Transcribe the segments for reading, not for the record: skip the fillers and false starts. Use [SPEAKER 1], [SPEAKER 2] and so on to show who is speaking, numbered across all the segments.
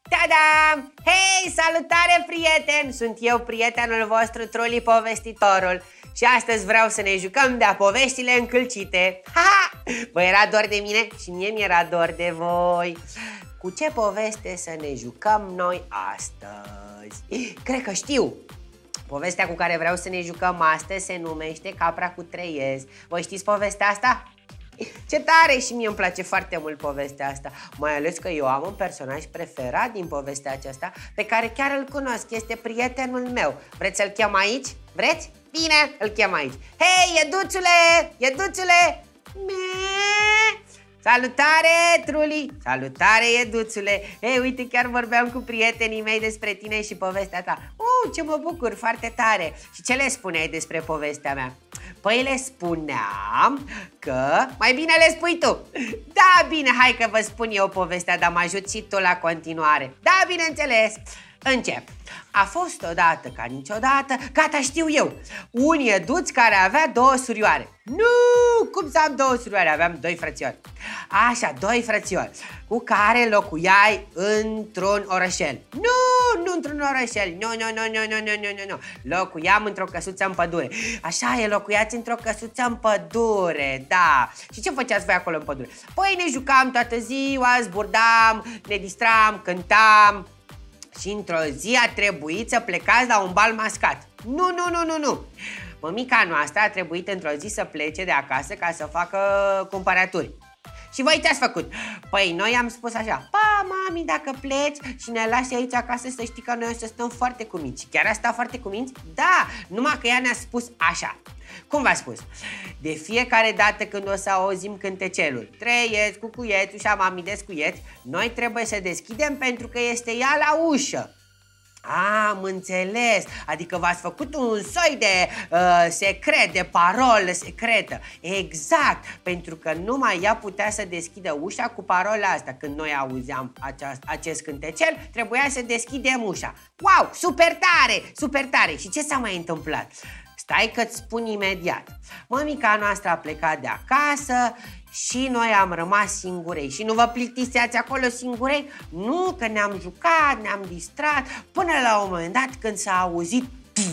[SPEAKER 1] Ta-da! Hei, salutare, prieteni! Sunt eu, prietenul vostru, Truli Povestitorul. Și astăzi vreau să ne jucăm de-a poveștile încălcite. Ha-ha! Vă era dor de mine și mie mi-era dor de voi. Cu ce poveste să ne jucăm noi astăzi? Cred că știu! Povestea cu care vreau să ne jucăm astăzi se numește Capra cu 3 iezi. Voi știți povestea asta? Ce tare! Și mie îmi place foarte mult povestea asta. Mai ales că eu am un personaj preferat din povestea aceasta, pe care chiar îl cunosc. Este prietenul meu. Vreți să-l chem aici? Vreți? Bine, îl chem aici. Hei, Ieduțule! Ieduțule! Salutare, Truli! Salutare, Ieduțule! Hei, uite, chiar vorbeam cu prietenii mei despre tine și povestea ta. Ce mă bucur, foarte tare! Și ce le spuneai despre povestea mea? Păi le spuneam că... Mai bine le spui tu! Da, bine, hai că vă spun eu povestea, dar mă ajut și tu la continuare. Da, bineînțeles! Încep. A fost odată ca niciodată, gata, știu eu, un ieduț care avea 2 surioare. Nu, cum să am 2 surioare? Aveam 2 frățiori. Așa, 2 frățiori cu care locuiai într-un orășel. Nu într-un orășel. Nu. Locuiam într-o căsuță în pădure. Așa e, locuiați într-o căsuță în pădure, da. Și ce făceați voi acolo în pădure? Păi ne jucam toată ziua, zburdam, ne distram, cântam. Și într-o zi a trebuit să plecați la un bal mascat. Nu. Mămica noastră a trebuit într-o zi să plece de acasă ca să facă cumpărături. Și voi ce-ați făcut? Păi noi am spus așa: pa, mami, dacă pleci și ne lași aici acasă, să știi că noi o să stăm foarte cuminți. Și chiar a stat foarte cuminți? Da, numai că ea ne-a spus așa. Cum v-a spus? De fiecare dată când o să auzim cântecelul 3 iezi, cucuieți, ușa mami descuieți, noi trebuie să deschidem pentru că este ea la ușă. Am înțeles, adică v-ați făcut un soi de secret, de parolă secretă. Exact, pentru că numai ea putea să deschidă ușa cu parola asta. Când noi auzeam acest cântecel, trebuia să deschidem ușa. Wow, super tare, super tare! Și ce s-a mai întâmplat? Stai că-ți spun imediat. Mămica noastră a plecat de acasă și noi am rămas singurei. Și nu vă plictiseați acolo singurei? Nu, că ne-am jucat, ne-am distrat, până la un moment dat când s-a auzit.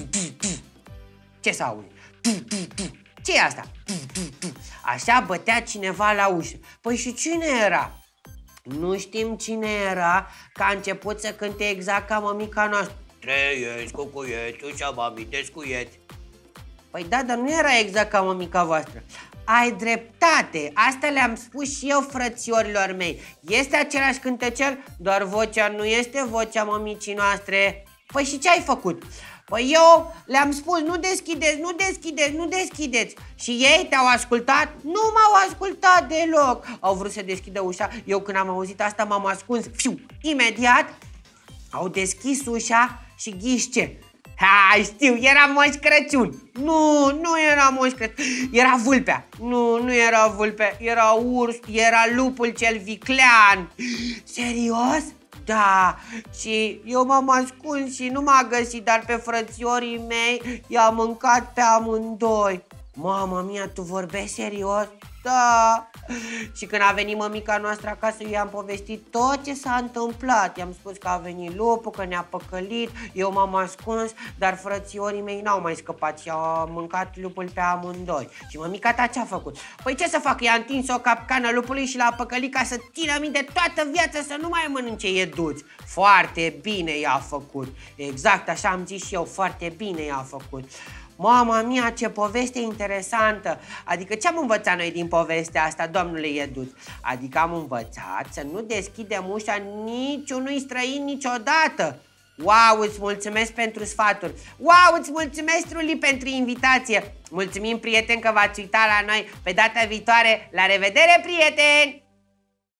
[SPEAKER 1] Ce s-a auzit? Ce e asta? Așa bătea cineva la ușă. Păi și cine era? Nu știm cine era, că a început să cânte exact ca mămica noastră. 3 iezi, cucuieți, ușa mami descuieți. Păi da, dar nu era exact ca mămica voastră. Ai dreptate, asta le-am spus și eu frățiorilor mei. Este același cântecel, doar vocea nu este vocea mămicii noastre. Păi și ce ai făcut? Păi eu le-am spus: nu deschideți. Și ei te-au ascultat? Nu m-au ascultat deloc. Au vrut să deschidă ușa. Eu când am auzit asta m-am ascuns. Imediat au deschis ușa și ghiși ce? Știu, era Moș Crăciun. Nu era Moș Crăciun, era vulpea. Nu era vulpea, era urs, era lupul cel viclean. Serios? Da, și eu m-am ascuns și nu m-a găsit, dar pe frățiorii mei i-a mâncat pe amândoi. Mama mia, tu vorbești serios? Da. Și când a venit mămica noastră acasă, eu i-am povestit tot ce s-a întâmplat. I-am spus că a venit lupul, că ne-a păcălit, eu m-am ascuns, dar frățiorii mei n-au mai scăpat și au mâncat lupul pe amândoi. Și mămica ta ce-a făcut? Păi ce să fac? I-a întins o capcană lupului și l-a păcălit ca să țină minte toată viața să nu mai mănânce ieduți. Foarte bine i-a făcut. Exact așa am zis și eu, foarte bine i-a făcut. Mama mia, ce poveste interesantă! Adică ce am învățat noi din povestea asta, domnule Ieduț? Adică am învățat să nu deschidem ușa niciunui străin niciodată. Wow, îți mulțumesc pentru sfaturi! Wow, îți mulțumesc, Truli, pentru invitație! Mulțumim, prieteni, că v-ați uitat la noi. Pe data viitoare, la revedere, prieteni!